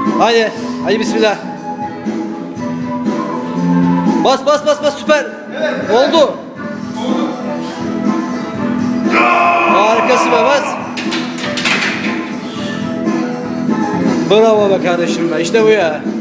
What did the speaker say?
Haydi. Hadi bismillah. Bas bas bas bas, süper. Evet. Oldu. Harikasın be, bas. Bravo be kardeşim be, işte bu ya.